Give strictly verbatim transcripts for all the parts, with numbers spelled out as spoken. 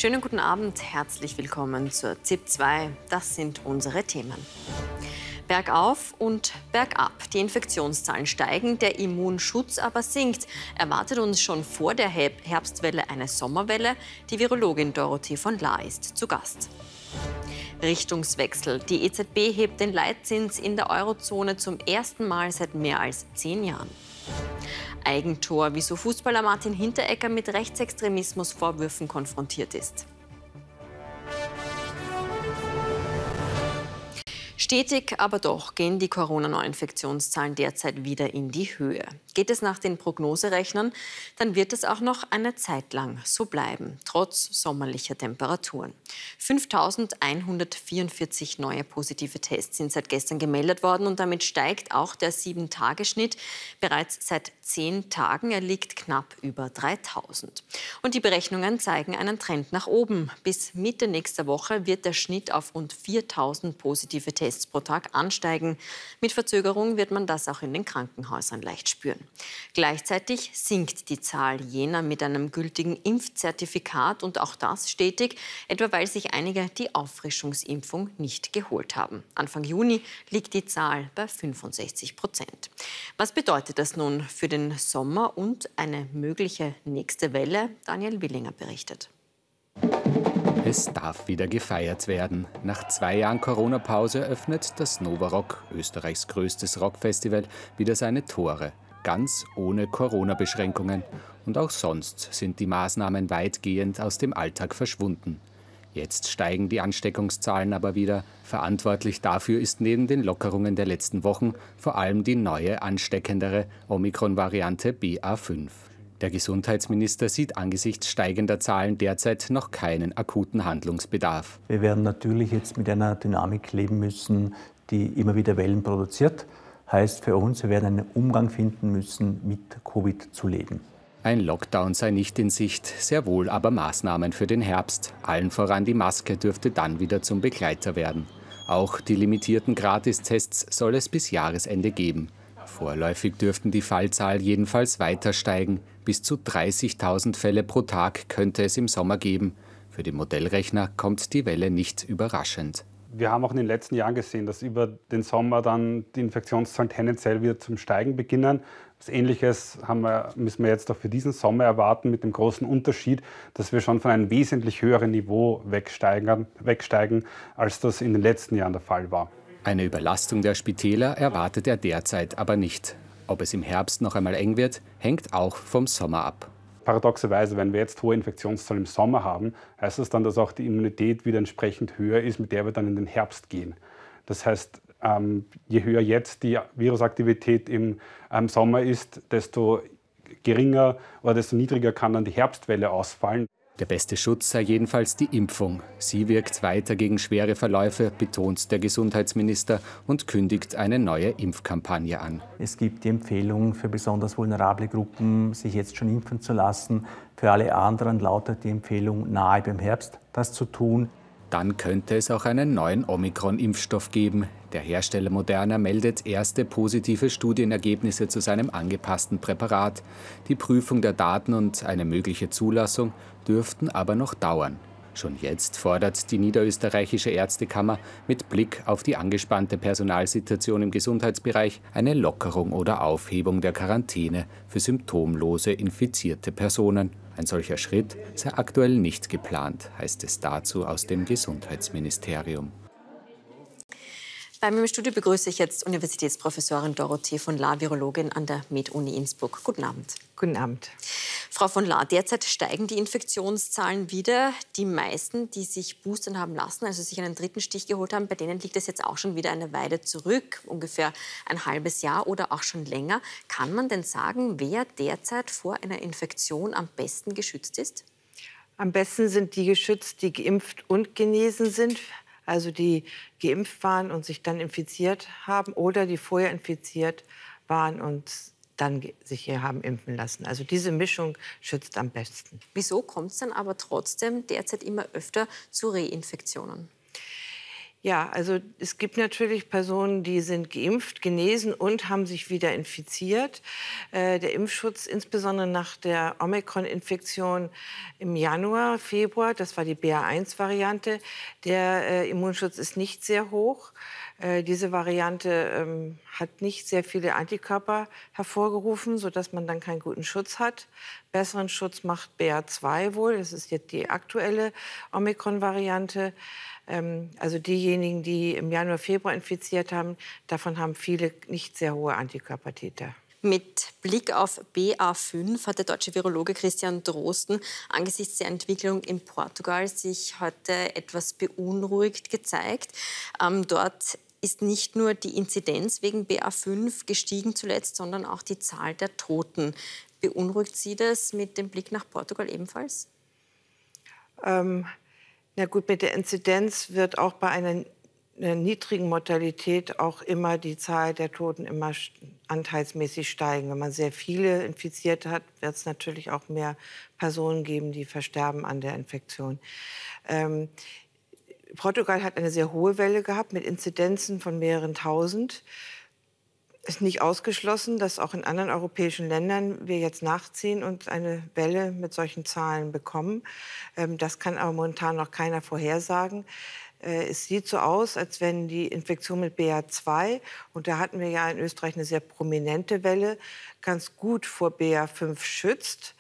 Schönen guten Abend, herzlich willkommen zur Z I P zwei. Das sind unsere Themen. Bergauf und bergab. Die Infektionszahlen steigen, der Immunschutz aber sinkt. Erwartet uns schon vor der Herbstwelle eine Sommerwelle? Die Virologin Dorothee von Lahr ist zu Gast. Richtungswechsel. Die E Z B hebt den Leitzins in der Eurozone zum ersten Mal seit mehr als zehn Jahren. Eigentor, wieso Fußballer Martin Hinteregger mit Rechtsextremismusvorwürfen konfrontiert ist. Stetig, aber doch gehen die Corona-Neuinfektionszahlen derzeit wieder in die Höhe. Geht es nach den Prognoserechnern, dann wird es auch noch eine Zeit lang so bleiben, trotz sommerlicher Temperaturen. fünftausendeinhundertvierundvierzig neue positive Tests sind seit gestern gemeldet worden und damit steigt auch der sieben Tage Schnitt. Bereits seit zehn Tagen, er liegt knapp über dreitausend. Und die Berechnungen zeigen einen Trend nach oben. Bis Mitte nächster Woche wird der Schnitt auf rund viertausend positive Tests pro Tag ansteigen. Mit Verzögerung wird man das auch in den Krankenhäusern leicht spüren. Gleichzeitig sinkt die Zahl jener mit einem gültigen Impfzertifikat und auch das stetig, etwa weil sich einige die Auffrischungsimpfung nicht geholt haben. Anfang Juni liegt die Zahl bei fünfundsechzig Prozent. Was bedeutet das nun für den Sommer und eine mögliche nächste Welle? Daniel Willinger berichtet. Es darf wieder gefeiert werden. Nach zwei Jahren Corona-Pause öffnet das Nova Rock, Österreichs größtes Rockfestival, wieder seine Tore. Ganz ohne Corona-Beschränkungen. Und auch sonst sind die Maßnahmen weitgehend aus dem Alltag verschwunden. Jetzt steigen die Ansteckungszahlen aber wieder. Verantwortlich dafür ist neben den Lockerungen der letzten Wochen vor allem die neue, ansteckendere Omikron-Variante B A fünf. Der Gesundheitsminister sieht angesichts steigender Zahlen derzeit noch keinen akuten Handlungsbedarf. Wir werden natürlich jetzt mit einer Dynamik leben müssen, die immer wieder Wellen produziert. Heißt für uns, wir werden einen Umgang finden müssen, mit Covid zu leben. Ein Lockdown sei nicht in Sicht, sehr wohl aber Maßnahmen für den Herbst. Allen voran die Maske dürfte dann wieder zum Begleiter werden. Auch die limitierten Gratistests soll es bis Jahresende geben. Vorläufig dürften die Fallzahl jedenfalls weiter steigen. Bis zu dreißigtausend Fälle pro Tag könnte es im Sommer geben. Für den Modellrechner kommt die Welle nicht überraschend. Wir haben auch in den letzten Jahren gesehen, dass über den Sommer dann die Infektionszahlen tendenziell wieder zum Steigen beginnen. Was Ähnliches haben wir, müssen wir jetzt auch für diesen Sommer erwarten, mit dem großen Unterschied, dass wir schon von einem wesentlich höheren Niveau wegsteigen, wegsteigen als das in den letzten Jahren der Fall war. Eine Überlastung der Spitäler erwartet er derzeit aber nicht. Ob es im Herbst noch einmal eng wird, hängt auch vom Sommer ab. Paradoxerweise, wenn wir jetzt hohe Infektionszahlen im Sommer haben, heißt das dann, dass auch die Immunität wieder entsprechend höher ist, mit der wir dann in den Herbst gehen. Das heißt, ähm, je höher jetzt die Virusaktivität im ähm, Sommer ist, desto geringer oder desto niedriger kann dann die Herbstwelle ausfallen. Der beste Schutz sei jedenfalls die Impfung. Sie wirkt weiter gegen schwere Verläufe, betont der Gesundheitsminister und kündigt eine neue Impfkampagne an. Es gibt die Empfehlung für besonders vulnerable Gruppen, sich jetzt schon impfen zu lassen. Für alle anderen lautet die Empfehlung, nahe beim Herbst das zu tun. Dann könnte es auch einen neuen Omikron-Impfstoff geben. Der Hersteller Moderna meldet erste positive Studienergebnisse zu seinem angepassten Präparat. Die Prüfung der Daten und eine mögliche Zulassung dürften aber noch dauern. Schon jetzt fordert die Niederösterreichische Ärztekammer mit Blick auf die angespannte Personalsituation im Gesundheitsbereich eine Lockerung oder Aufhebung der Quarantäne für symptomlose infizierte Personen. Ein solcher Schritt sei aktuell nicht geplant, heißt es dazu aus dem Gesundheitsministerium. Bei mir im Studio begrüße ich jetzt Universitätsprofessorin Dorothee von Lahr, Virologin an der Med-Uni Innsbruck. Guten Abend. Guten Abend. Frau von Lahr, derzeit steigen die Infektionszahlen wieder. Die meisten, die sich boostern haben lassen, also sich einen dritten Stich geholt haben, bei denen liegt es jetzt auch schon wieder eine Weile zurück, ungefähr ein halbes Jahr oder auch schon länger. Kann man denn sagen, wer derzeit vor einer Infektion am besten geschützt ist? Am besten sind die geschützt, die geimpft und genesen sind. Also die geimpft waren und sich dann infiziert haben oder die vorher infiziert waren und dann sich hier haben impfen lassen. Also diese Mischung schützt am besten. Wieso kommt es dann aber trotzdem derzeit immer öfter zu Reinfektionen? Ja, also es gibt natürlich Personen, die sind geimpft, genesen und haben sich wieder infiziert. Äh, der Impfschutz, insbesondere nach der Omikron-Infektion im Januar, Februar, das war die B A eins Variante, der äh, Immunschutz ist nicht sehr hoch. Äh, diese Variante ähm, hat nicht sehr viele Antikörper hervorgerufen, sodass man dann keinen guten Schutz hat. Besseren Schutz macht B A zwei wohl. Das ist jetzt die aktuelle Omikron-Variante. Ähm, also diejenigen, die im Januar, Februar infiziert haben, davon haben viele nicht sehr hohe Antikörpertiter. Mit Blick auf B A fünf hat der deutsche Virologe Christian Drosten angesichts der Entwicklung in Portugal sich heute etwas beunruhigt gezeigt. Ähm, dort ist nicht nur die Inzidenz wegen B A fünf gestiegen zuletzt, sondern auch die Zahl der Toten. Beunruhigt Sie das mit dem Blick nach Portugal ebenfalls? Ähm, na gut, mit der Inzidenz wird auch bei einer, einer niedrigen Mortalität auch immer die Zahl der Toten immer anteilsmäßig steigen. Wenn man sehr viele Infizierte hat, wird es natürlich auch mehr Personen geben, die versterben an der Infektion. Ähm, Portugal hat eine sehr hohe Welle gehabt mit Inzidenzen von mehreren tausend. Es ist nicht ausgeschlossen, dass auch in anderen europäischen Ländern wir jetzt nachziehen und eine Welle mit solchen Zahlen bekommen. Ähm, das kann aber momentan noch keiner vorhersagen. Äh, es sieht so aus, als wenn die Infektion mit B A zwei, und da hatten wir ja in Österreich eine sehr prominente Welle, ganz gut vor B A fünf schützt.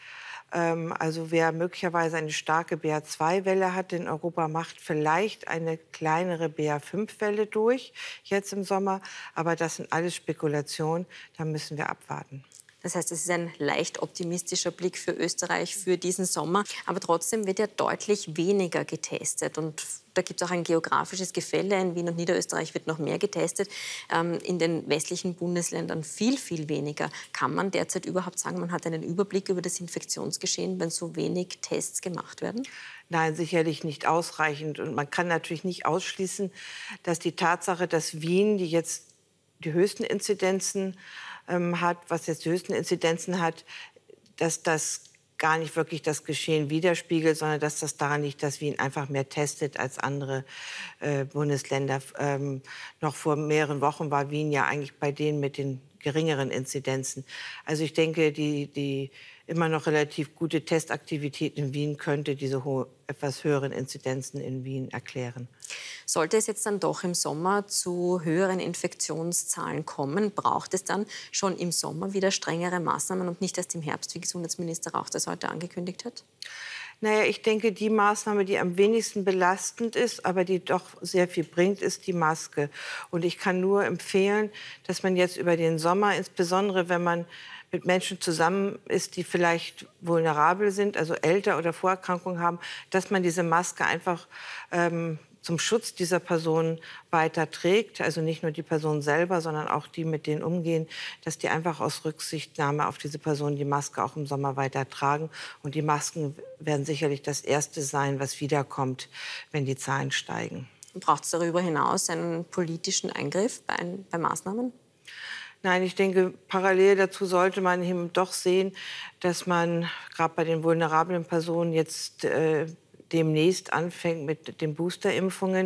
Also wer möglicherweise eine starke B A zwei Welle hat in Europa, macht vielleicht eine kleinere B A fünf Welle durch, jetzt im Sommer. Aber das sind alles Spekulationen, da müssen wir abwarten. Das heißt, es ist ein leicht optimistischer Blick für Österreich für diesen Sommer. Aber trotzdem wird ja deutlich weniger getestet. Und da gibt es auch ein geografisches Gefälle. In Wien und Niederösterreich wird noch mehr getestet. Ähm, in den westlichen Bundesländern viel, viel weniger. Kann man derzeit überhaupt sagen, man hat einen Überblick über das Infektionsgeschehen, wenn so wenig Tests gemacht werden? Nein, sicherlich nicht ausreichend. Und man kann natürlich nicht ausschließen, dass die Tatsache, dass Wien, die jetzt die höchsten Inzidenzen ähm, hat, was jetzt die höchsten Inzidenzen hat, dass das gar nicht wirklich das Geschehen widerspiegelt, sondern dass das daran liegt, dass Wien einfach mehr testet als andere äh, Bundesländer. Ähm, noch vor mehreren Wochen war Wien ja eigentlich bei denen mit den geringeren Inzidenzen. Also ich denke, die, die immer noch relativ gute Testaktivität in Wien könnte diese hohe, etwas höheren Inzidenzen in Wien erklären. Sollte es jetzt dann doch im Sommer zu höheren Infektionszahlen kommen, braucht es dann schon im Sommer wieder strengere Maßnahmen und nicht erst im Herbst, wie Gesundheitsminister Rauch das heute angekündigt hat? Naja, ich denke, die Maßnahme, die am wenigsten belastend ist, aber die doch sehr viel bringt, ist die Maske. Und ich kann nur empfehlen, dass man jetzt über den Sommer, insbesondere wenn man mit Menschen zusammen ist, die vielleicht vulnerabel sind, also älter oder Vorerkrankungen haben, dass man diese Maske einfach ähm, zum Schutz dieser Person weiter trägt. Also nicht nur die Person selber, sondern auch die, mit denen umgehen, dass die einfach aus Rücksichtnahme auf diese Person die Maske auch im Sommer weiter tragen. Und die Masken werden sicherlich das Erste sein, was wiederkommt, wenn die Zahlen steigen. Braucht es darüber hinaus einen politischen Eingriff bei, bei Maßnahmen? Nein, ich denke, parallel dazu sollte man eben doch sehen, dass man gerade bei den vulnerablen Personen jetzt äh, demnächst anfängt mit den Boosterimpfungen,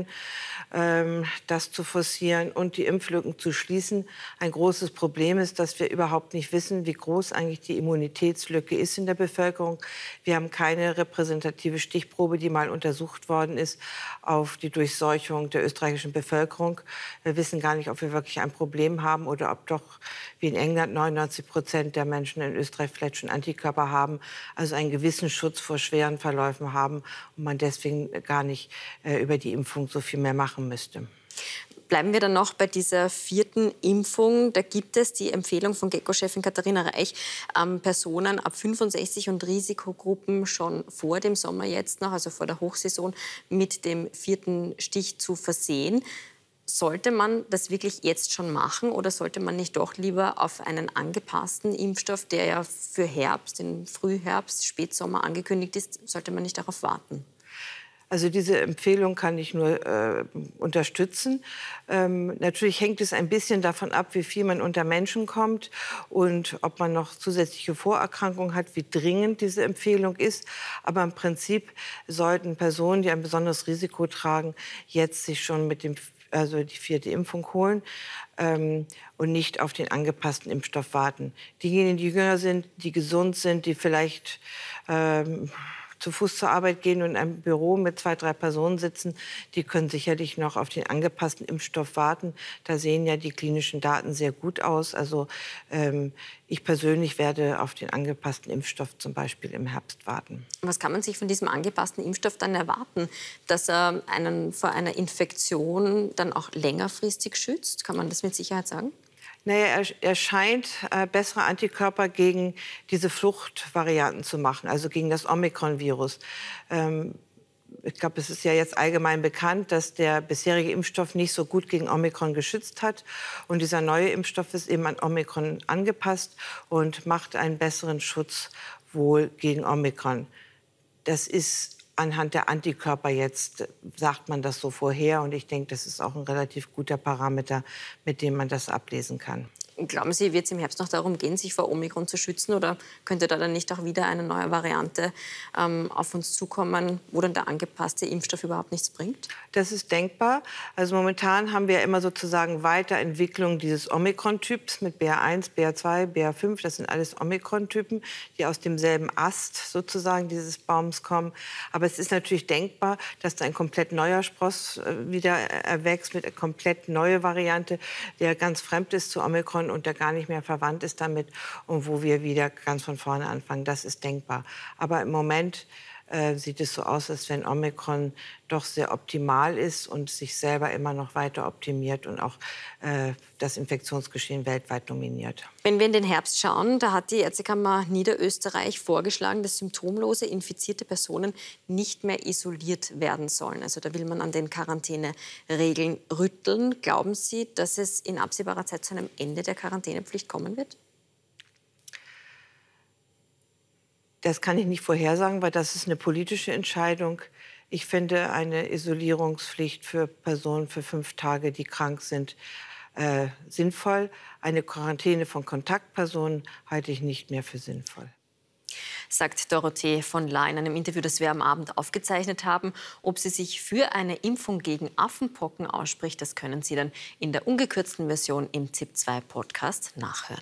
ähm, das zu forcieren und die Impflücken zu schließen. Ein großes Problem ist, dass wir überhaupt nicht wissen, wie groß eigentlich die Immunitätslücke ist in der Bevölkerung. Wir haben keine repräsentative Stichprobe, die mal untersucht worden ist auf die Durchseuchung der österreichischen Bevölkerung. Wir wissen gar nicht, ob wir wirklich ein Problem haben oder ob doch, wie in England, neunundneunzig Prozent der Menschen in Österreich vielleicht schon Antikörper haben, also einen gewissen Schutz vor schweren Verläufen haben und man deswegen gar nicht äh, über die Impfung so viel mehr machen müsste. Bleiben wir dann noch bei dieser vierten Impfung. Da gibt es die Empfehlung von GECKO-Chefin Katharina Reich, ähm, Personen ab fünfundsechzig und Risikogruppen schon vor dem Sommer jetzt noch, also vor der Hochsaison, mit dem vierten Stich zu versehen. Sollte man das wirklich jetzt schon machen oder sollte man nicht doch lieber auf einen angepassten Impfstoff, der ja für Herbst, den Frühherbst, Spätsommer angekündigt ist, sollte man nicht darauf warten? Also diese Empfehlung kann ich nur äh, unterstützen. Ähm, natürlich hängt es ein bisschen davon ab, wie viel man unter Menschen kommt und ob man noch zusätzliche Vorerkrankungen hat, wie dringend diese Empfehlung ist. Aber im Prinzip sollten Personen, die ein besonderes Risiko tragen, jetzt sich schon mit dem also die vierte Impfung holen ähm, und nicht auf den angepassten Impfstoff warten. Diejenigen, die jünger sind, die gesund sind, die vielleicht ähm, zu Fuß zur Arbeit gehen und in einem Büro mit zwei, drei Personen sitzen, die können sicherlich noch auf den angepassten Impfstoff warten. Da sehen ja die klinischen Daten sehr gut aus. Also ähm, ich persönlich werde auf den angepassten Impfstoff zum Beispiel im Herbst warten. Was kann man sich von diesem angepassten Impfstoff dann erwarten? Dass er einen vor einer Infektion dann auch längerfristig schützt? Kann man das mit Sicherheit sagen? Naja, er, er scheint äh, bessere Antikörper gegen diese Fluchtvarianten zu machen, also gegen das Omikron-Virus. Ähm, ich glaube, es ist ja jetzt allgemein bekannt, dass der bisherige Impfstoff nicht so gut gegen Omikron geschützt hat. Und dieser neue Impfstoff ist eben an Omikron angepasst und macht einen besseren Schutz wohl gegen Omikron. Das ist anhand der Antikörper jetzt, sagt man das so vorher. Und ich denke, das ist auch ein relativ guter Parameter, mit dem man das ablesen kann. Glauben Sie, wird es im Herbst noch darum gehen, sich vor Omikron zu schützen? Oder könnte da dann nicht auch wieder eine neue Variante ähm, auf uns zukommen, wo dann der angepasste Impfstoff überhaupt nichts bringt? Das ist denkbar. Also momentan haben wir immer sozusagen Weiterentwicklung dieses Omikron-Typs mit B R eins, B R zwei, B R fünf. Das sind alles Omikron-Typen, die aus demselben Ast sozusagen dieses Baums kommen. Aber es ist natürlich denkbar, dass da ein komplett neuer Spross äh, wieder erwächst mit einer komplett neuen Variante, der ganz fremd ist zu Omikron und der gar nicht mehr verwandt ist damit und wo wir wieder ganz von vorne anfangen. Das ist denkbar. Aber im Moment äh, sieht es so aus, als wenn Omikron doch sehr optimal ist und sich selber immer noch weiter optimiert und auch äh, das Infektionsgeschehen weltweit dominiert. Wenn wir in den Herbst schauen, da hat die Ärztekammer Niederösterreich vorgeschlagen, dass symptomlose infizierte Personen nicht mehr isoliert werden sollen. Also da will man an den Quarantäneregeln rütteln. Glauben Sie, dass es in absehbarer Zeit zu einem Ende der Quarantänepflicht kommen wird? Das kann ich nicht vorhersagen, weil das ist eine politische Entscheidung. Ich finde eine Isolierungspflicht für Personen für fünf Tage, die krank sind, äh, sinnvoll. Eine Quarantäne von Kontaktpersonen halte ich nicht mehr für sinnvoll. Sagt Dorothee von La in einem Interview, das wir am Abend aufgezeichnet haben. Ob sie sich für eine Impfung gegen Affenpocken ausspricht, das können Sie dann in der ungekürzten Version im Z I P zwei Podcast nachhören.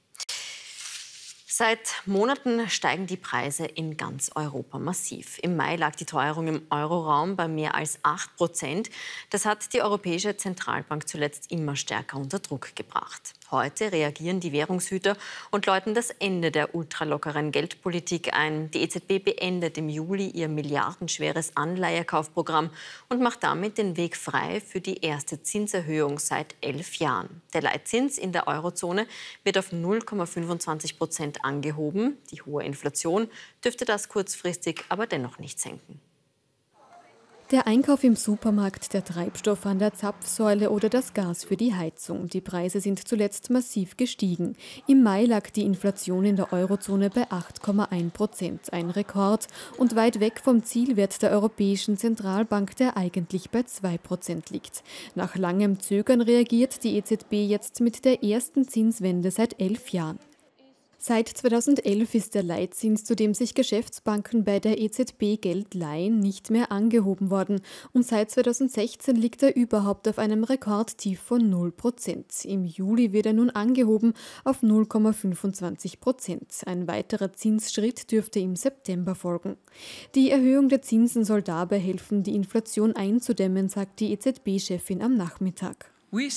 Seit Monaten steigen die Preise in ganz Europa massiv. Im Mai lag die Teuerung im Euroraum bei mehr als acht Prozent. Das hat die Europäische Zentralbank zuletzt immer stärker unter Druck gebracht. Heute reagieren die Währungshüter und läuten das Ende der ultralockeren Geldpolitik ein. Die E Z B beendet im Juli ihr milliardenschweres Anleihekaufprogramm und macht damit den Weg frei für die erste Zinserhöhung seit elf Jahren. Der Leitzins in der Eurozone wird auf null Komma fünfundzwanzig Prozent angehoben. Die hohe Inflation dürfte das kurzfristig aber dennoch nicht senken. Der Einkauf im Supermarkt, der Treibstoff an der Zapfsäule oder das Gas für die Heizung. Die Preise sind zuletzt massiv gestiegen. Im Mai lag die Inflation in der Eurozone bei acht Komma eins Prozent, ein Rekord und weit weg vom Zielwert der Europäischen Zentralbank, der eigentlich bei zwei Prozent liegt. Nach langem Zögern reagiert die E Z B jetzt mit der ersten Zinswende seit elf Jahren. Seit zweitausendelf ist der Leitzins, zu dem sich Geschäftsbanken bei der E Z B Geld leihen, nicht mehr angehoben worden. Und seit zweitausendsechzehn liegt er überhaupt auf einem Rekordtief von null Prozent. Im Juli wird er nun angehoben auf null Komma fünfundzwanzig Prozent. Ein weiterer Zinsschritt dürfte im September folgen. Die Erhöhung der Zinsen soll dabei helfen, die Inflation einzudämmen, sagt die E Z B-Chefin am Nachmittag. Wir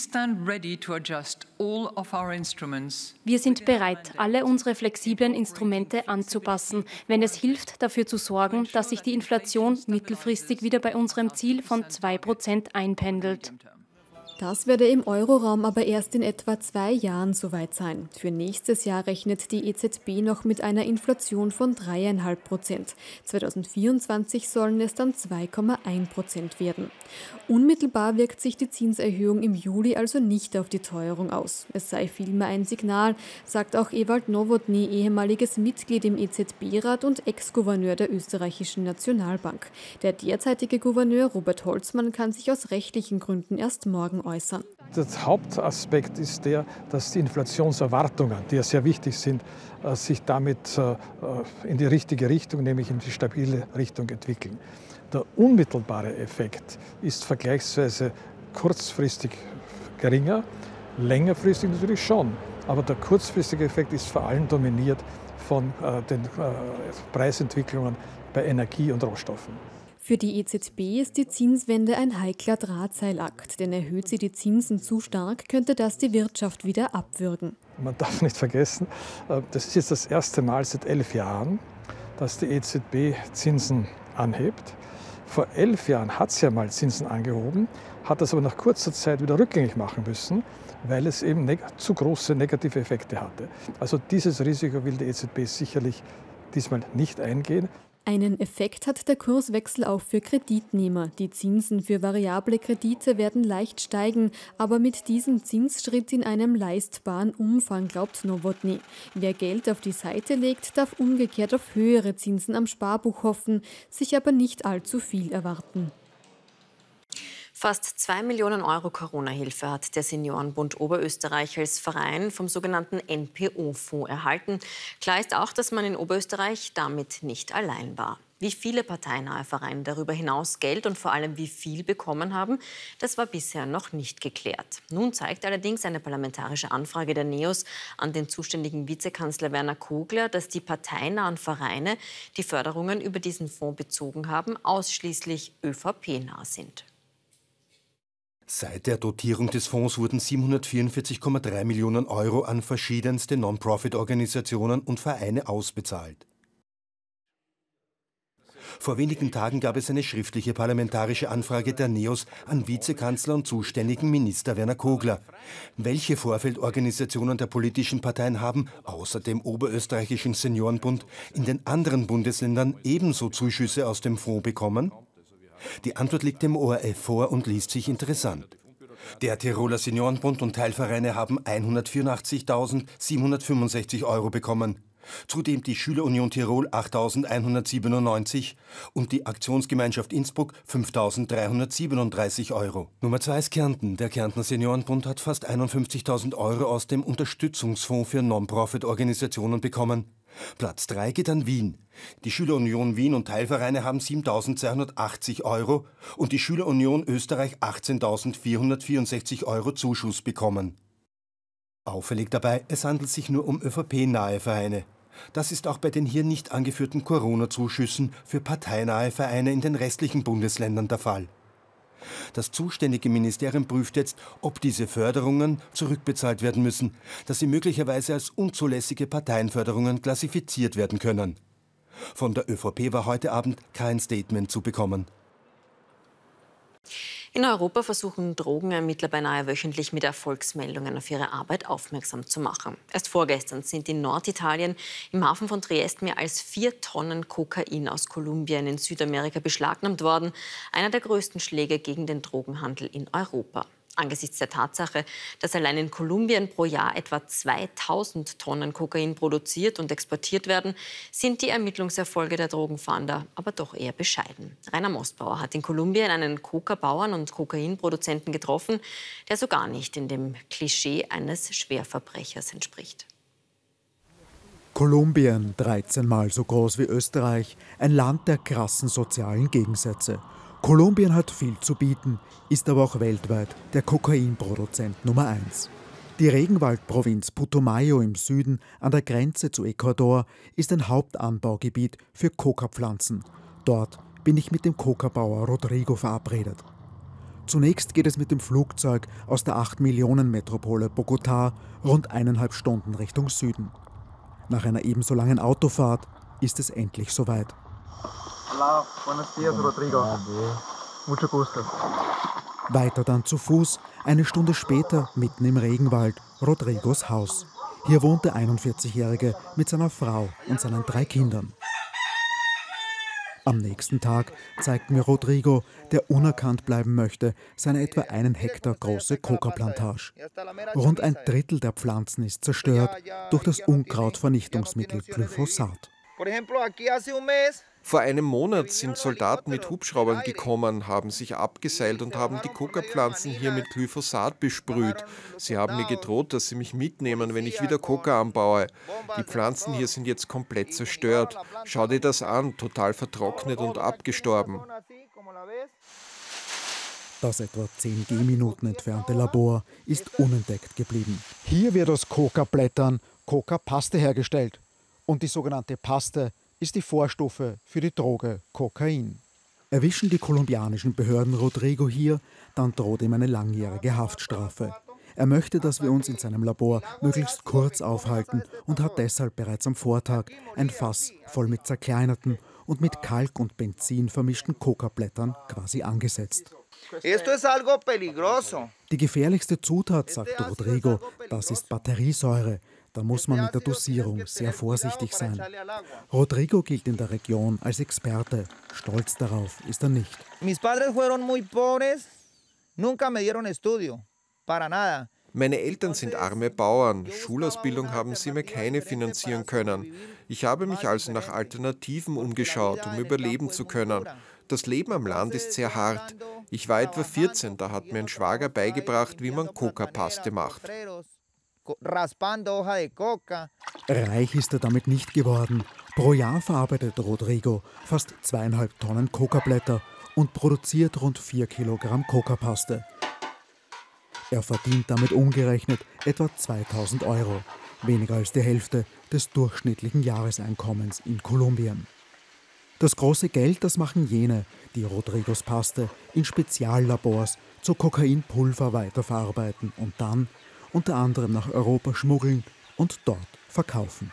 sind bereit, alle unsere flexiblen Instrumente anzupassen, wenn es hilft, dafür zu sorgen, dass sich die Inflation mittelfristig wieder bei unserem Ziel von zwei Prozent einpendelt. Das werde im Euroraum aber erst in etwa zwei Jahren soweit sein. Für nächstes Jahr rechnet die E Z B noch mit einer Inflation von drei Komma fünf Prozent. zweitausendvierundzwanzig sollen es dann zwei Komma eins Prozent werden. Unmittelbar wirkt sich die Zinserhöhung im Juli also nicht auf die Teuerung aus. Es sei vielmehr ein Signal, sagt auch Ewald Nowotny, ehemaliges Mitglied im E Z B-Rat und Ex-Gouverneur der österreichischen Nationalbank. Der derzeitige Gouverneur Robert Holzmann kann sich aus rechtlichen Gründen erst morgen äußern. Der Hauptaspekt ist der, dass die Inflationserwartungen, die ja sehr wichtig sind, sich damit in die richtige Richtung, nämlich in die stabile Richtung entwickeln. Der unmittelbare Effekt ist vergleichsweise kurzfristig geringer, längerfristig natürlich schon. Aber der kurzfristige Effekt ist vor allem dominiert von den Preisentwicklungen bei Energie und Rohstoffen. Für die E Z B ist die Zinswende ein heikler Drahtseilakt, denn erhöht sie die Zinsen zu stark, könnte das die Wirtschaft wieder abwürgen. Man darf nicht vergessen, das ist jetzt das erste Mal seit elf Jahren, dass die E Z B Zinsen anhebt. Vor elf Jahren hat sie ja mal Zinsen angehoben, hat das aber nach kurzer Zeit wieder rückgängig machen müssen, weil es eben zu große negative Effekte hatte. Also dieses Risiko will die E Z B sicherlich diesmal nicht eingehen. Einen Effekt hat der Kurswechsel auch für Kreditnehmer. Die Zinsen für variable Kredite werden leicht steigen, aber mit diesem Zinsschritt in einem leistbaren Umfang, glaubt Nowotny. Wer Geld auf die Seite legt, darf umgekehrt auf höhere Zinsen am Sparbuch hoffen, sich aber nicht allzu viel erwarten. Fast zwei Millionen Euro Corona-Hilfe hat der Seniorenbund Oberösterreich als Verein vom sogenannten N P O-Fonds erhalten. Klar ist auch, dass man in Oberösterreich damit nicht allein war. Wie viele parteinahe Vereine darüber hinaus Geld und vor allem wie viel bekommen haben, das war bisher noch nicht geklärt. Nun zeigt allerdings eine parlamentarische Anfrage der NEOS an den zuständigen Vizekanzler Werner Kogler, dass die parteinahen Vereine, die Förderungen über diesen Fonds bezogen haben, ausschließlich ÖVP-nah sind. Seit der Dotierung des Fonds wurden siebenhundertvierundvierzig Komma drei Millionen Euro an verschiedenste Non-Profit-Organisationen und Vereine ausbezahlt. Vor wenigen Tagen gab es eine schriftliche parlamentarische Anfrage der NEOS an Vizekanzler und zuständigen Minister Werner Kogler. Welche Vorfeldorganisationen der politischen Parteien haben, außer dem Oberösterreichischen Seniorenbund, in den anderen Bundesländern ebenso Zuschüsse aus dem Fonds bekommen? Die Antwort liegt dem O R F vor und liest sich interessant. Der Tiroler Seniorenbund und Teilvereine haben hundertvierundachtzigtausendsiebenhundertfünfundsechzig Euro bekommen. Zudem die Schülerunion Tirol achttausendeinhundertsiebenundneunzig und die Aktionsgemeinschaft Innsbruck fünftausenddreihundertsiebenunddreißig Euro. Nummer zwei ist Kärnten. Der Kärntner Seniorenbund hat fast einundfünfzigtausend Euro aus dem Unterstützungsfonds für Non-Profit-Organisationen bekommen. Platz drei geht an Wien. Die Schülerunion Wien und Teilvereine haben siebentausendzweihundertachtzig Euro und die Schülerunion Österreich achtzehntausendvierhundertvierundsechzig Euro Zuschuss bekommen. Auffällig dabei, es handelt sich nur um ÖVP-nahe Vereine. Das ist auch bei den hier nicht angeführten Corona-Zuschüssen für parteinahe Vereine in den restlichen Bundesländern der Fall. Das zuständige Ministerium prüft jetzt, ob diese Förderungen zurückbezahlt werden müssen, dass sie möglicherweise als unzulässige Parteienförderungen klassifiziert werden können. Von der ÖVP war heute Abend kein Statement zu bekommen. In Europa versuchen Drogenermittler beinahe wöchentlich mit Erfolgsmeldungen auf ihre Arbeit aufmerksam zu machen. Erst vorgestern sind in Norditalien im Hafen von Triest mehr als vier Tonnen Kokain aus Kolumbien in Südamerika beschlagnahmt worden. Einer der größten Schläge gegen den Drogenhandel in Europa. Angesichts der Tatsache, dass allein in Kolumbien pro Jahr etwa zweitausend Tonnen Kokain produziert und exportiert werden, sind die Ermittlungserfolge der Drogenfahnder aber doch eher bescheiden. Rainer Mostbauer hat in Kolumbien einen Coca-Bauern und Kokainproduzenten getroffen, der so gar nicht in dem Klischee eines Schwerverbrechers entspricht. Kolumbien, dreizehn Mal so groß wie Österreich, ein Land der krassen sozialen Gegensätze. Kolumbien hat viel zu bieten, ist aber auch weltweit der Kokainproduzent Nummer eins. Die Regenwaldprovinz Putumayo im Süden an der Grenze zu Ecuador ist ein Hauptanbaugebiet für Coca-Pflanzen. Dort bin ich mit dem Coca-Bauer Rodrigo verabredet. Zunächst geht es mit dem Flugzeug aus der acht Millionen Metropole Bogotá rund eineinhalb Stunden Richtung Süden. Nach einer ebenso langen Autofahrt ist es endlich soweit. Hola, buenos días, Rodrigo. Mucho gusto. Weiter dann zu Fuß, eine Stunde später mitten im Regenwald, Rodrigos Haus. Hier wohnt der einundvierzigjährige mit seiner Frau und seinen drei Kindern. Am nächsten Tag zeigt mir Rodrigo, der unerkannt bleiben möchte, seine etwa einen Hektar große Coca-Plantage. Rund ein Drittel der Pflanzen ist zerstört durch das Unkrautvernichtungsmittel Glyphosat. Vor einem Monat sind Soldaten mit Hubschraubern gekommen, haben sich abgeseilt und haben die Coca-Pflanzen hier mit Glyphosat besprüht. Sie haben mir gedroht, dass sie mich mitnehmen, wenn ich wieder Coca anbaue. Die Pflanzen hier sind jetzt komplett zerstört. Schau dir das an, total vertrocknet und abgestorben. Das etwa zehn Gehminuten entfernte Labor ist unentdeckt geblieben. Hier wird aus Coca-Blättern Coca-Paste hergestellt. Und die sogenannte Paste ist die Vorstufe für die Droge Kokain. Erwischen die kolumbianischen Behörden Rodrigo hier, dann droht ihm eine langjährige Haftstrafe. Er möchte, dass wir uns in seinem Labor möglichst kurz aufhalten und hat deshalb bereits am Vortag ein Fass voll mit zerkleinerten und mit Kalk und Benzin vermischten Coca-Blättern quasi angesetzt. Die gefährlichste Zutat, sagt Rodrigo, das ist Batteriesäure. Da muss man mit der Dosierung sehr vorsichtig sein. Rodrigo gilt in der Region als Experte. Stolz darauf ist er nicht. Meine Eltern sind arme Bauern. Schulausbildung haben sie mir keine finanzieren können. Ich habe mich also nach Alternativen umgeschaut, um überleben zu können. Das Leben am Land ist sehr hart. Ich war etwa vierzehn, da hat mir ein Schwager beigebracht, wie man Coca-Paste macht. Reich ist er damit nicht geworden. Pro Jahr verarbeitet Rodrigo fast zweieinhalb Tonnen Coca-Blätter und produziert rund vier Kilogramm Coca-Paste. Er verdient damit umgerechnet etwa zweitausend Euro, weniger als die Hälfte des durchschnittlichen Jahreseinkommens in Kolumbien. Das große Geld, das machen jene, die Rodrigos Paste in Speziallabors zu Kokainpulver weiterverarbeiten und dann unter anderem nach Europa schmuggeln und dort verkaufen.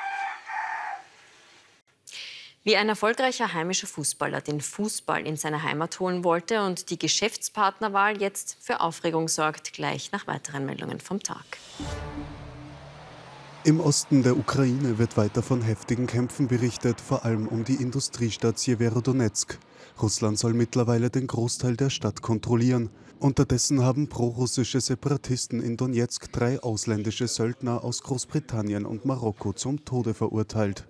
Wie ein erfolgreicher heimischer Fußballer den Fußball in seine Heimat holen wollte und die Geschäftspartnerwahl jetzt für Aufregung sorgt, gleich nach weiteren Meldungen vom Tag. Im Osten der Ukraine wird weiter von heftigen Kämpfen berichtet, vor allem um die Industriestadt Sjewerodonezk. Russland soll mittlerweile den Großteil der Stadt kontrollieren. Unterdessen haben prorussische Separatisten in Donezk drei ausländische Söldner aus Großbritannien und Marokko zum Tode verurteilt.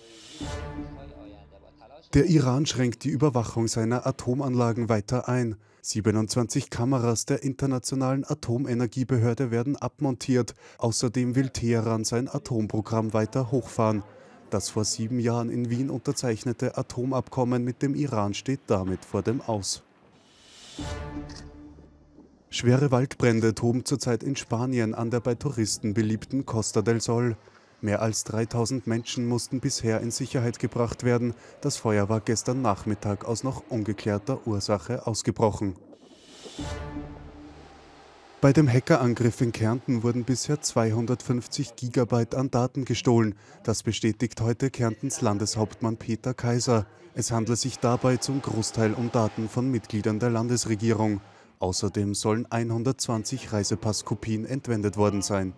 Der Iran schränkt die Überwachung seiner Atomanlagen weiter ein. siebenundzwanzig Kameras der Internationalen Atomenergiebehörde werden abmontiert. Außerdem will Teheran sein Atomprogramm weiter hochfahren. Das vor sieben Jahren in Wien unterzeichnete Atomabkommen mit dem Iran steht damit vor dem Aus. Schwere Waldbrände toben zurzeit in Spanien an der bei Touristen beliebten Costa del Sol. Mehr als dreitausend Menschen mussten bisher in Sicherheit gebracht werden. Das Feuer war gestern Nachmittag aus noch ungeklärter Ursache ausgebrochen. Bei dem Hackerangriff in Kärnten wurden bisher zweihundertfünfzig Gigabyte an Daten gestohlen. Das bestätigt heute Kärntens Landeshauptmann Peter Kaiser. Es handelt sich dabei zum Großteil um Daten von Mitgliedern der Landesregierung. Außerdem sollen hundertzwanzig Reisepasskopien entwendet worden sein.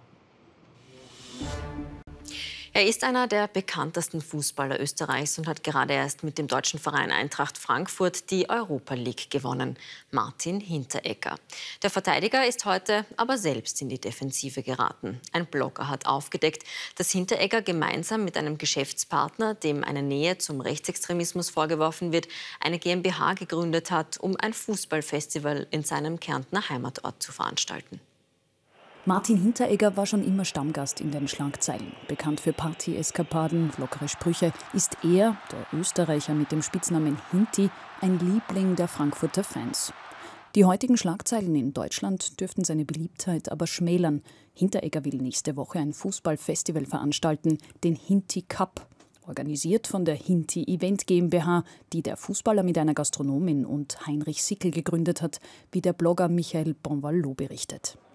Er ist einer der bekanntesten Fußballer Österreichs und hat gerade erst mit dem deutschen Verein Eintracht Frankfurt die Europa League gewonnen. Martin Hinteregger. Der Verteidiger ist heute aber selbst in die Defensive geraten. Ein Blogger hat aufgedeckt, dass Hinteregger gemeinsam mit einem Geschäftspartner, dem eine Nähe zum Rechtsextremismus vorgeworfen wird, eine GmbH gegründet hat, um ein Fußballfestival in seinem Kärntner Heimatort zu veranstalten. Martin Hinteregger war schon immer Stammgast in den Schlagzeilen. Bekannt für Party-Eskapaden, lockere Sprüche, ist er, der Österreicher mit dem Spitznamen Hinti, ein Liebling der Frankfurter Fans. Die heutigen Schlagzeilen in Deutschland dürften seine Beliebtheit aber schmälern. Hinteregger will nächste Woche ein Fußballfestival veranstalten, den Hinti Cup. Organisiert von der Hinti Event GmbH, die der Fußballer mit einer Gastronomin und Heinrich Sickel gegründet hat, wie der Blogger Michael Bonvalot berichtet.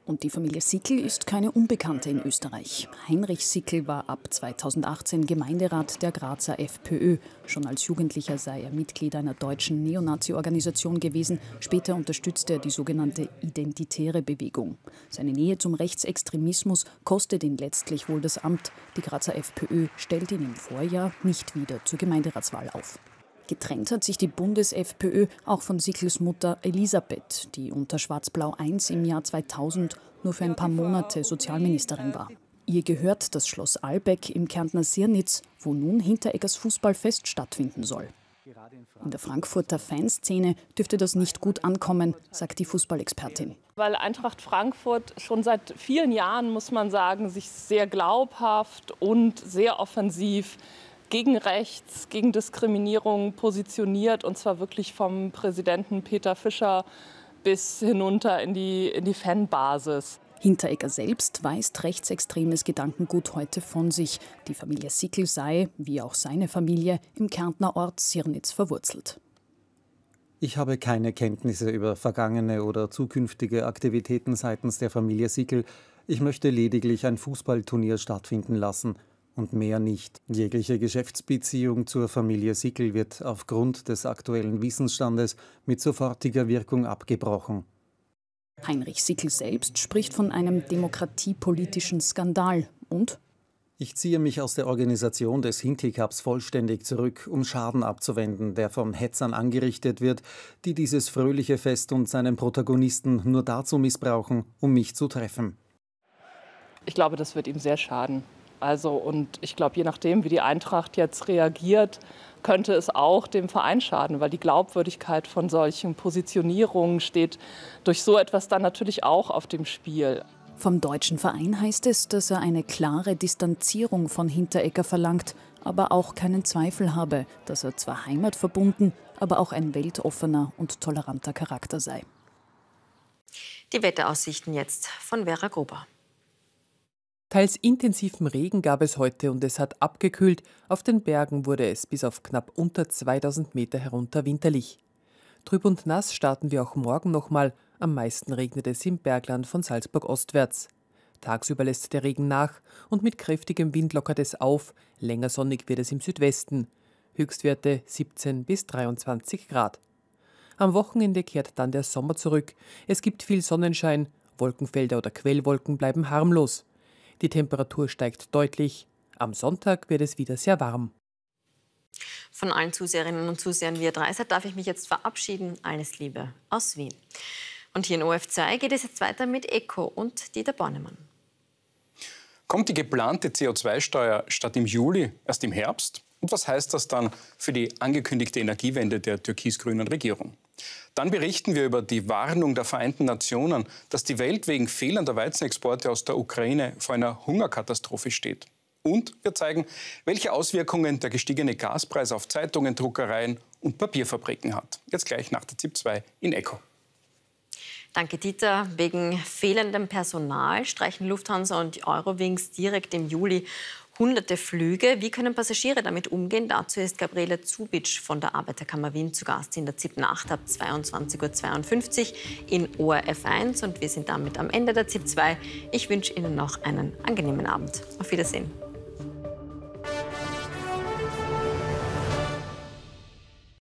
Und die Familie Sickel ist keine Unbekannte in Österreich. Heinrich Sickel war ab zweitausendachtzehn Gemeinderat der Grazer FPÖ. Schon als Jugendlicher sei er Mitglied einer deutschen Neonazi-Organisation gewesen. Später unterstützte er die sogenannte Identitäre Bewegung. Seine Nähe zum Rechtsextremismus kostet ihn letztlich wohl das Amt. Die Grazer FPÖ stellt ihn im Vorjahr nicht wieder zur Gemeinderatswahl auf. Getrennt hat sich die Bundes-FPÖ auch von Sickels Mutter Elisabeth, die unter Schwarz-Blau eins im Jahr zweitausend nur für ein paar Monate Sozialministerin war. Ihr gehört das Schloss Albeck im Kärntner Sirnitz, wo nun Hintereggers Fußballfest stattfinden soll. In der Frankfurter Fanszene dürfte das nicht gut ankommen, sagt die Fußballexpertin. Weil Eintracht Frankfurt schon seit vielen Jahren, muss man sagen, sich sehr glaubhaft und sehr offensiv gegen Rechts, gegen Diskriminierung positioniert, und zwar wirklich vom Präsidenten Peter Fischer bis hinunter in die, in die Fanbasis. Hinteregger selbst weist rechtsextremes Gedankengut heute von sich. Die Familie Sickel sei, wie auch seine Familie, im Kärntner Ort Sirnitz verwurzelt. Ich habe keine Kenntnisse über vergangene oder zukünftige Aktivitäten seitens der Familie Sickel. Ich möchte lediglich ein Fußballturnier stattfinden lassen. Und mehr nicht. Jegliche Geschäftsbeziehung zur Familie Sickel wird aufgrund des aktuellen Wissensstandes mit sofortiger Wirkung abgebrochen. Heinrich Sickel selbst spricht von einem demokratiepolitischen Skandal und: Ich ziehe mich aus der Organisation des Hinkle Cups vollständig zurück, um Schaden abzuwenden, der von Hetzern angerichtet wird, die dieses fröhliche Fest und seinen Protagonisten nur dazu missbrauchen, um mich zu treffen. Ich glaube, das wird ihm sehr schaden. Also, und ich glaube, je nachdem, wie die Eintracht jetzt reagiert, könnte es auch dem Verein schaden, weil die Glaubwürdigkeit von solchen Positionierungen steht durch so etwas dann natürlich auch auf dem Spiel. Vom deutschen Verein heißt es, dass er eine klare Distanzierung von Hinteregger verlangt, aber auch keinen Zweifel habe, dass er zwar heimatverbunden, aber auch ein weltoffener und toleranter Charakter sei. Die Wetteraussichten jetzt von Vera Gruber. Teils intensiven Regen gab es heute und es hat abgekühlt. Auf den Bergen wurde es bis auf knapp unter zweitausend Meter herunter winterlich. Trüb und nass starten wir auch morgen nochmal. Am meisten regnet es im Bergland von Salzburg ostwärts. Tagsüber lässt der Regen nach und mit kräftigem Wind lockert es auf. Länger sonnig wird es im Südwesten. Höchstwerte siebzehn bis dreiundzwanzig Grad. Am Wochenende kehrt dann der Sommer zurück. Es gibt viel Sonnenschein. Wolkenfelder oder Quellwolken bleiben harmlos. Die Temperatur steigt deutlich. Am Sonntag wird es wieder sehr warm. Von allen Zuseherinnen und Zusehern via Dreisat darf ich mich jetzt verabschieden. Alles Liebe aus Wien. Und hier in O F zwei geht es jetzt weiter mit Eco und Dieter Bornemann. Kommt die geplante C O zwei Steuer statt im Juli erst im Herbst? Und was heißt das dann für die angekündigte Energiewende der türkis-grünen Regierung? Dann berichten wir über die Warnung der Vereinten Nationen, dass die Welt wegen fehlender Weizenexporte aus der Ukraine vor einer Hungerkatastrophe steht. Und wir zeigen, welche Auswirkungen der gestiegene Gaspreis auf Zeitungen, Druckereien und Papierfabriken hat. Jetzt gleich nach der Z I P zwei in Eco. Danke, Dieter. Wegen fehlendem Personal streichen Lufthansa und Eurowings direkt im Juli hunderte Flüge. Wie können Passagiere damit umgehen? Dazu ist Gabriele Zubitsch von der Arbeiterkammer Wien zu Gast in der Z I P Nacht ab zweiundzwanzig Uhr zweiundfünfzig in O R F eins. Und wir sind damit am Ende der Z I P zwei. Ich wünsche Ihnen noch einen angenehmen Abend. Auf Wiedersehen.